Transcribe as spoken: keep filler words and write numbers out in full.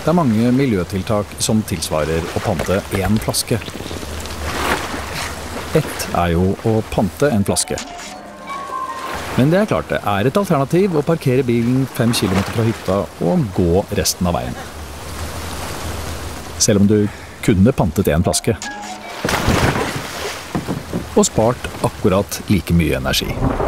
Det er mange miljøtiltak som tilsvarer å pante en flaske. Ett er jo å pante en flaske. Men det er klart det er et alternativ å parkere bilen fem kilometer fra hytta og gå resten av veien. Selv om du kunne pantet en flaske. Og spart akkurat like mye energi.